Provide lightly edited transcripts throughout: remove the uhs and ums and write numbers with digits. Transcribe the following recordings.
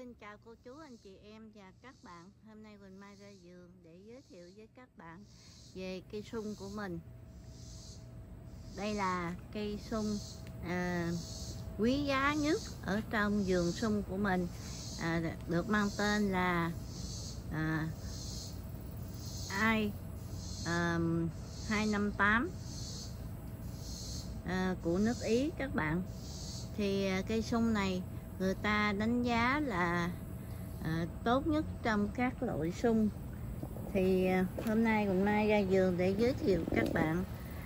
Xin chào cô chú, anh chị em và các bạn. Hôm nay Quỳnh Mai ra vườn để giới thiệu với các bạn về cây sung của mình. Đây là cây sung quý giá nhất ở trong vườn sung của mình, được mang tên là I258 của nước Ý các bạn. Thì cây sung này người ta đánh giá là tốt nhất trong các loại sung. Thì hôm nay Quỳnh Mai ra vườn để giới thiệu các bạn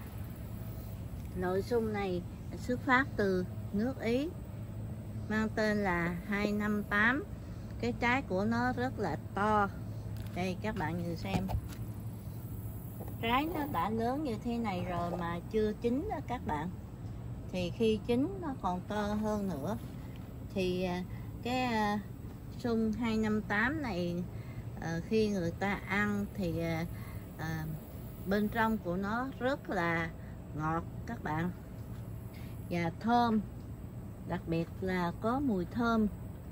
loại sung này xuất phát từ nước Ý, mang tên là 258. Cái trái của nó rất là to. Đây các bạn nhìn xem, trái nó đã lớn như thế này rồi mà chưa chín đó các bạn. Thì khi chín nó còn to hơn nữa. Thì cái sung 258 này khi người ta ăn thì bên trong của nó rất là ngọt các bạn, và thơm, đặc biệt là có mùi thơm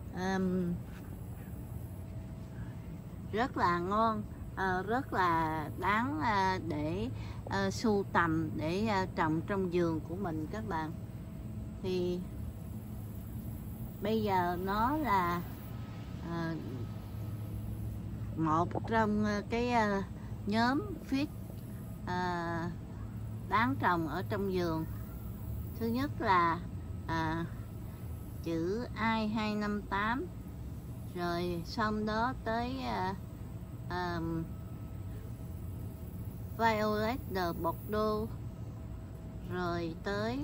rất là ngon, rất là đáng để sưu tầm, để trồng trong vườn của mình các bạn. Thì bây giờ nó là một trong cái nhóm fit đáng trồng ở trong vườn. Thứ nhất là chữ I258, rồi xong đó tới Violet de Bordeaux, rồi tới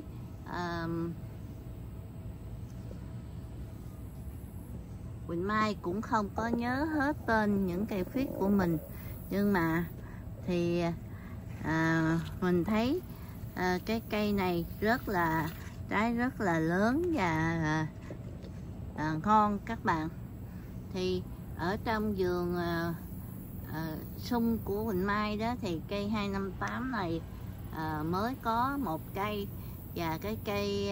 Quỳnh Mai cũng không có nhớ hết tên những cây phiết của mình, nhưng mà thì mình thấy cái cây này rất là trái rất là lớn và ngon các bạn. Thì ở trong vườn sung của Quỳnh Mai đó thì cây 258 này mới có một cây, và cái cây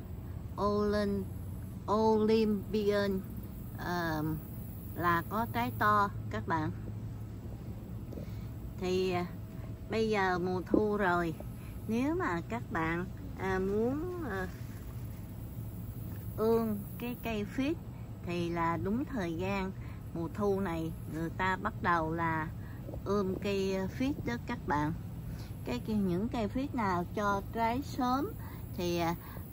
Olympian là có trái to các bạn. Thì bây giờ mùa thu rồi, nếu mà các bạn muốn ươm cái cây phiết thì là đúng thời gian. Mùa thu này người ta bắt đầu là ươm cây phiết đó các bạn. Những cây phiết nào cho trái sớm thì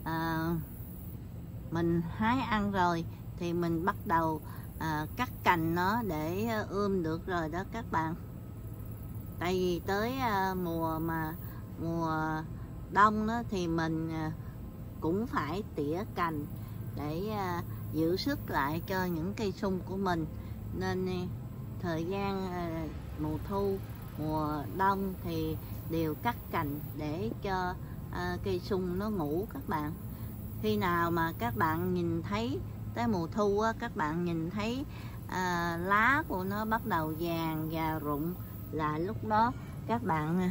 mình hái ăn rồi thì mình bắt đầu cắt cành nó để ươm được rồi đó các bạn. Tại vì tới mùa đông đó thì mình cũng phải tỉa cành để giữ sức lại cho những cây sung của mình. Nên thời gian mùa thu, mùa đông thì đều cắt cành để cho cây sung nó ngủ các bạn. Khi nào mà các bạn nhìn thấy tới mùa thu á, các bạn nhìn thấy lá của nó bắt đầu vàng và rụng, là lúc đó các bạn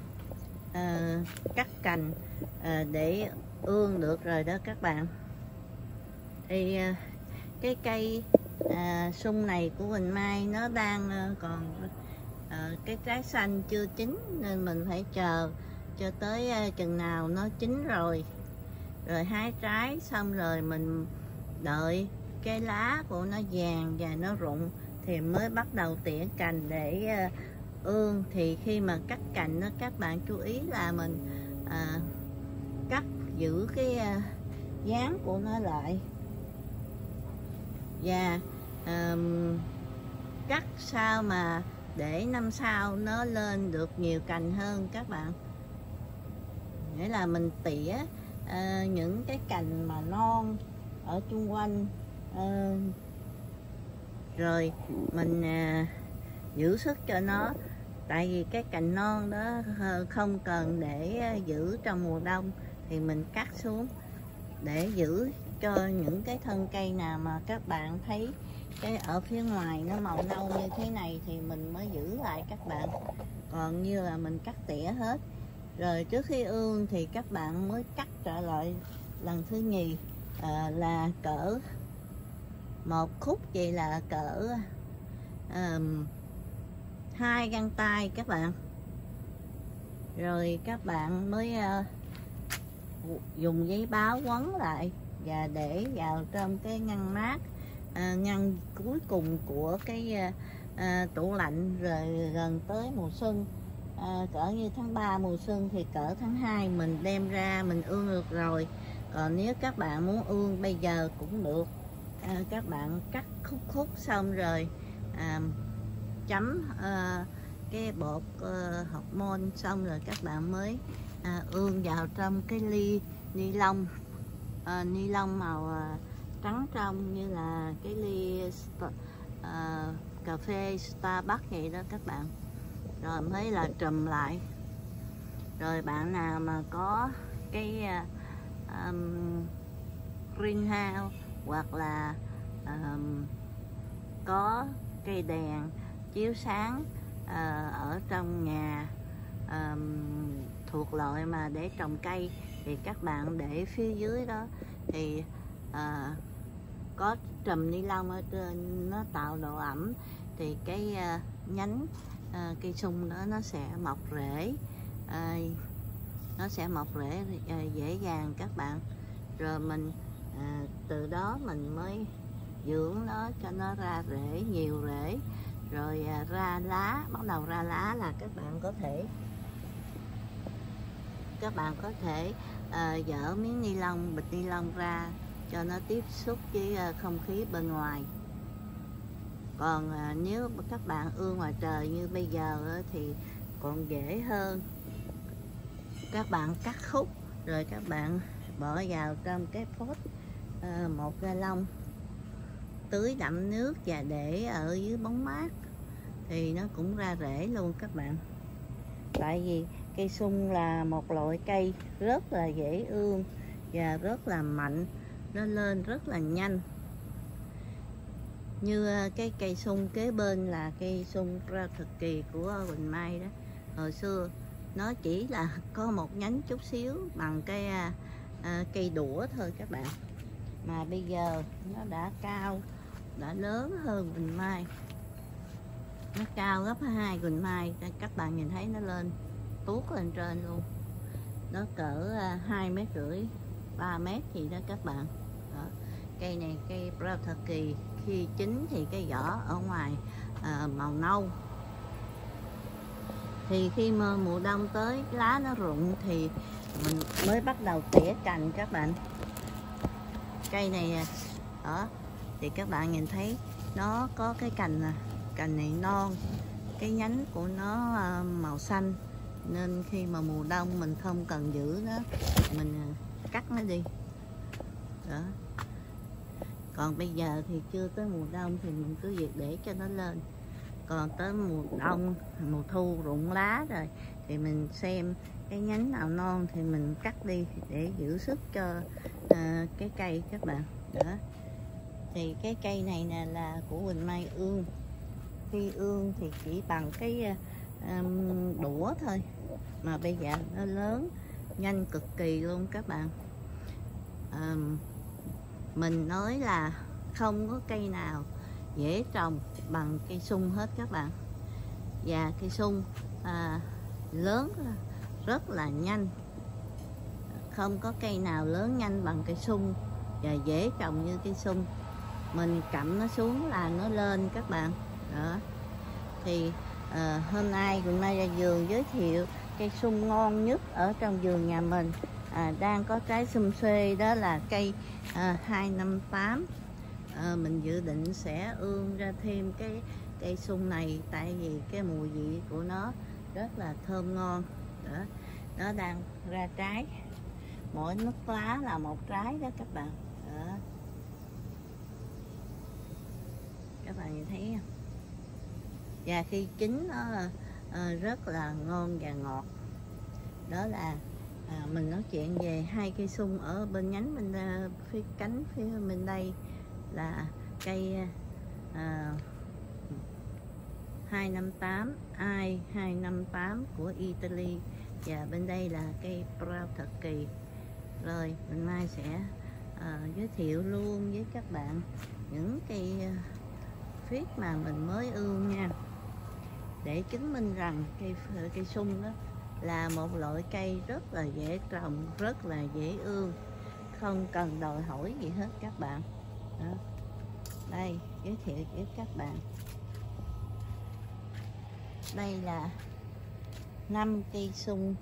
cắt cành để ươm được rồi đó các bạn. Thì cái cây sung này của Quỳnh Mai nó đang còn cái trái xanh chưa chín, nên mình phải chờ cho tới chừng nào nó chín rồi hái trái xong rồi mình đợi cái lá của nó vàng và nó rụng thì mới bắt đầu tỉa cành để ươm. Thì khi mà cắt cành đó, các bạn chú ý là mình cắt giữ cái dáng của nó lại, và cắt sao mà để năm sau nó lên được nhiều cành hơn các bạn. Nghĩa là mình tỉa những cái cành mà non ở chung quanh, rồi mình giữ sức cho nó. Tại vì cái cành non đó không cần để giữ trong mùa đông thì mình cắt xuống để giữ cho những cái thân cây nào mà các bạn thấy cái ở phía ngoài nó màu nâu như thế này thì mình mới giữ lại các bạn. Còn như là mình cắt tỉa hết rồi trước khi ươm thì các bạn mới cắt trở lại lần thứ nhì, là cỡ một khúc vậy là cỡ 2 găng tay các bạn. Rồi các bạn mới dùng giấy báo quấn lại và để vào trong cái ngăn mát, ngăn cuối cùng của cái tủ lạnh. Rồi gần tới mùa xuân, cỡ như tháng 3 mùa xuân thì cỡ tháng 2 mình đem ra mình ương được rồi. Còn nếu các bạn muốn ương bây giờ cũng được. Các bạn cắt khúc xong rồi chấm cái bột hột môn xong rồi các bạn mới ương vào trong cái ni lông màu trắng trong, như là cái ly cà phê Starbucks vậy đó các bạn. Rồi mới là trùm lại. Rồi bạn nào mà có cái greenhouse hoặc là có cây đèn chiếu sáng ở trong nhà thuộc loại mà để trồng cây, thì các bạn để phía dưới đó thì có trùm ni lông ở trên, nó tạo độ ẩm, thì cái nhánh cây sung đó nó sẽ mọc rễ, dễ dàng các bạn. Rồi mình từ đó mình mới dưỡng nó cho nó ra rễ, nhiều rễ, rồi ra lá. Bắt đầu ra lá là các bạn có thể dỡ miếng ni lông, bịch ni lông ra cho nó tiếp xúc với không khí bên ngoài. Còn nếu các bạn ương ngoài trời như bây giờ thì còn dễ hơn. Các bạn cắt khúc rồi các bạn bỏ vào trong cái pot 1 gallon, tưới đậm nước và để ở dưới bóng mát thì nó cũng ra rễ luôn các bạn. Tại vì cây sung là một loại cây rất là dễ ương và rất là mạnh, nó lên rất là nhanh. Như cái cây sung kế bên là cây sung ra thực kỳ của Quỳnh Mai đó. Hồi xưa nó chỉ là có một nhánh chút xíu bằng cái cây đũa thôi các bạn. Mà bây giờ nó đã cao, đã lớn hơn Quỳnh Mai. Nó cao gấp 2 Quỳnh Mai. Các bạn nhìn thấy nó lên tuốt lên trên luôn. Nó cỡ 2,5 mét, 3 mét gì đó các bạn. Đó. Cây này cây Brown Turkey, khi chín thì cái vỏ ở ngoài màu nâu. Thì khi mà mùa đông tới lá nó rụng thì mình mới bắt đầu tỉa cành các bạn. Cây này đó thì các bạn nhìn thấy nó có cái cành này non, cái nhánh của nó màu xanh, nên khi mà mùa đông mình không cần giữ nó, mình cắt nó đi đó. Còn bây giờ thì chưa tới mùa đông thì mình cứ việc để cho nó lên. Còn tới mùa đông, mùa thu rụng lá rồi thì mình xem cái nhánh nào non thì mình cắt đi để giữ sức cho cái cây các bạn đó. Thì cái cây này nè là của Quỳnh Mai ương. Khi ương thì chỉ bằng cái đũa thôi, mà bây giờ nó lớn nhanh cực kỳ luôn các bạn. Mình nói là không có cây nào dễ trồng bằng cây sung hết các bạn. Và cây sung lớn rất là nhanh, không có cây nào lớn nhanh bằng cây sung và dễ trồng như cây sung. Mình cặm nó xuống là nó lên các bạn đó. Thì hôm nay Quỳnh Mai ra vườn giới thiệu cây sung ngon nhất ở trong vườn nhà mình, đang có trái sum xuê, đó là cây 258. Mình dự định sẽ ương ra thêm cái cây sung này, tại vì cái mùi vị của nó rất là thơm ngon đó. Nó đang ra trái, mỗi nút lá là một trái đó các bạn đó. Các bạn nhìn thấy không? Và khi chín nó rất là ngon và ngọt. Đó là mình nói chuyện về hai cây sung ở bên nhánh bên phía cánh phía bên đây là cây 258 258 của Italy, và bên đây là cây Brown Turkey. Rồi mình mai sẽ giới thiệu luôn với các bạn những cây phiết mà mình mới ươm nha, để chứng minh rằng cây sung đó là một loại cây rất là dễ trồng, rất là dễ ươm, không cần đòi hỏi gì hết các bạn. Đó. Đây giới thiệu với các bạn, đây là 5 cây sung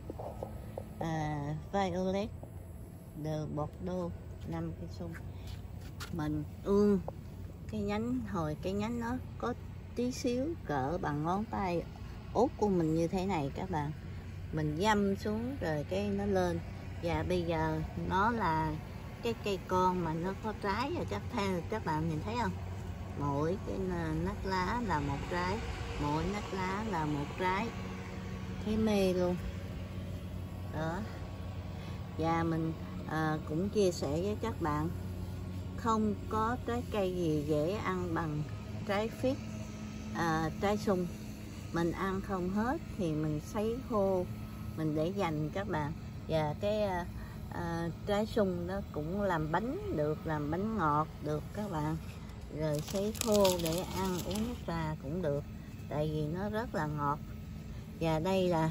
Violet de Bordeaux, 5 cây sung mình ươm. Cái nhánh nó có tí xíu cỡ bằng ngón tay út của mình như thế này các bạn, mình dăm xuống rồi cái nó lên. Và bây giờ nó là cái cây con mà nó có trái rồi các bạn nhìn thấy không, mỗi cái nách lá là một trái, mỗi nách lá là một trái, thấy mê luôn đó. Và mình cũng chia sẻ với các bạn, không có trái cây gì dễ ăn bằng trái phiết, trái sung. Mình ăn không hết thì mình sấy khô, mình để dành các bạn. Và cái trái sung đó cũng làm bánh được, làm bánh ngọt được các bạn, rồi sấy khô để ăn uống nước trà cũng được, tại vì nó rất là ngọt. Và đây là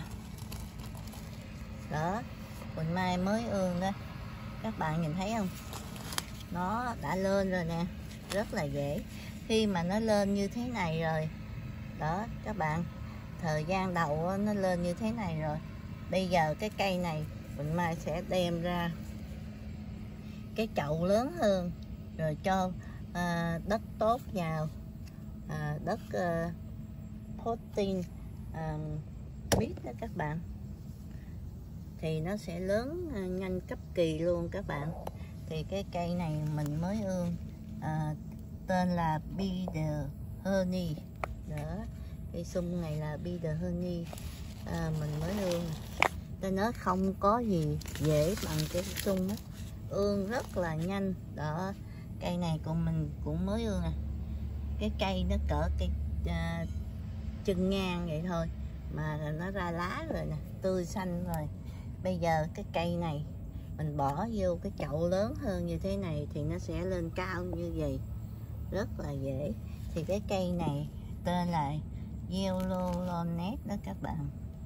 đó, Quỳnh Mai mới ươm đó, các bạn nhìn thấy không, nó đã lên rồi nè, rất là dễ. Khi mà nó lên như thế này rồi đó các bạn, thời gian đầu nó lên như thế này rồi, bây giờ cái cây này Quỳnh Mai sẽ đem ra cái chậu lớn hơn, rồi cho đất tốt vào, đất potting mix đó các bạn, thì nó sẽ lớn nhanh cấp kỳ luôn các bạn. Thì cái cây này mình mới ươm, tên là Be the Honey đó, cây sung này là Be the Honey, mình mới ươm. Tôi nói không có gì dễ bằng cái sung đó, ươm rất là nhanh đó. Cây này mình cũng mới ươm nè, cái cây nó cỡ cây chân ngang vậy thôi mà nó ra lá rồi nè, tươi xanh rồi. Bây giờ cái cây này mình bỏ vô cái chậu lớn hơn như thế này thì nó sẽ lên cao như vậy, rất là dễ. Thì cái cây này tên là Yellow Lonet đó các bạn.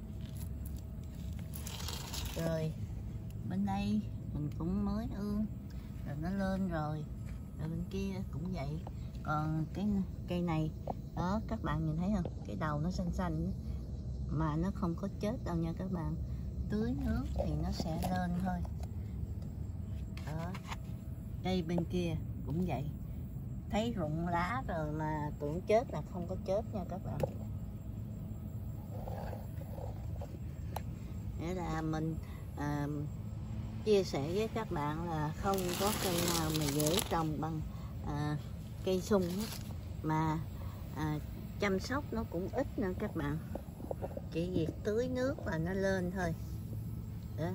Rồi bên đây mình cũng mới ươm rồi, nó lên rồi. Rồi bên kia cũng vậy. Còn cái cây này đó các bạn nhìn thấy không, cái đầu nó xanh xanh mà nó không có chết đâu nha các bạn, tưới nước thì nó sẽ lên thôi đó. Đây bên kia cũng vậy, thấy rụng lá rồi mà tưởng chết là không có chết nha các bạn. Nghĩa là mình chia sẻ với các bạn là không có cây nào mà dễ trồng bằng cây sung hết, mà chăm sóc nó cũng ít nữa các bạn, chỉ việc tưới nước là nó lên thôi đó.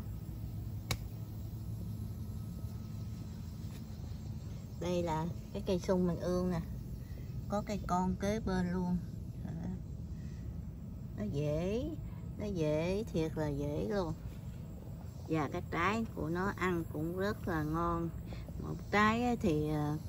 Đây là cái cây sung mình ươm nè, có cây con kế bên luôn đó. Nó dễ thiệt là dễ luôn. Và cái trái của nó ăn cũng rất là ngon. Một trái thì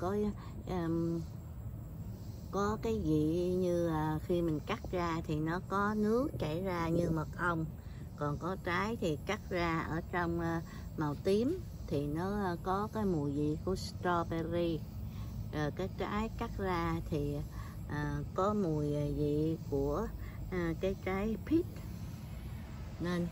có cái vị như khi mình cắt ra thì nó có nước chảy ra như mật ong, còn có trái thì cắt ra ở trong màu tím thì nó có cái mùi vị của strawberry. Cái trái cắt ra thì có mùi vị của cái trái peach. Nên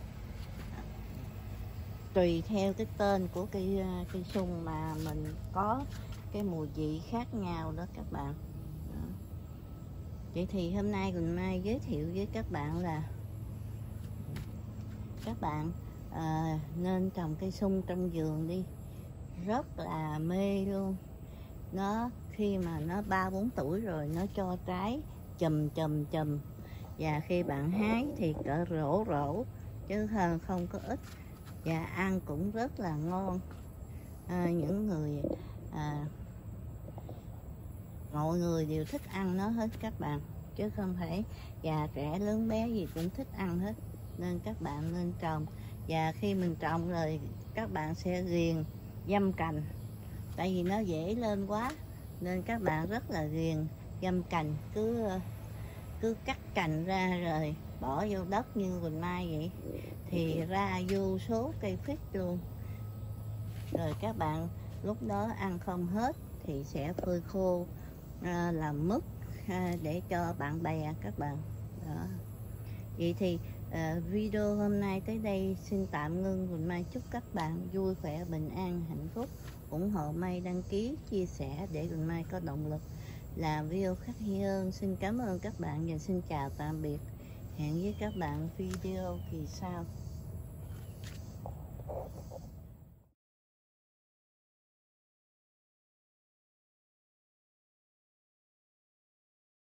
tùy theo cái tên của cây sung mà mình có cái mùi vị khác nhau đó các bạn. Đó. Vậy thì hôm nay Quỳnh Mai giới thiệu với các bạn là các bạn nên trồng cây sung trong vườn đi, rất là mê luôn. Nó khi mà nó 3-4 tuổi rồi nó cho trái chùm, và khi bạn hái thì cỡ rổ chứ không có ít, và ăn cũng rất là ngon. Những người mọi người đều thích ăn nó hết các bạn, chứ không phải già trẻ lớn bé gì cũng thích ăn hết. Nên các bạn nên trồng, và khi mình trồng rồi các bạn sẽ riềng dăm cành, tại vì nó dễ lên quá. nên các bạn rất là ghiền găm cành, cứ cắt cành ra rồi bỏ vô đất như Quỳnh Mai vậy thì ra vô số cây quýt luôn. Rồi các bạn lúc đó ăn không hết thì sẽ phơi khô làm mứt để cho bạn bè các bạn đó. Vậy thì video hôm nay tới đây xin tạm ngưng. Quỳnh Mai chúc các bạn vui khỏe, bình an, hạnh phúc. Ủng hộ Mai đăng ký, chia sẻ để Quỳnh Mai có động lực làm video khác hơn. Xin cảm ơn các bạn và xin chào tạm biệt. Hẹn với các bạn video kỳ sau.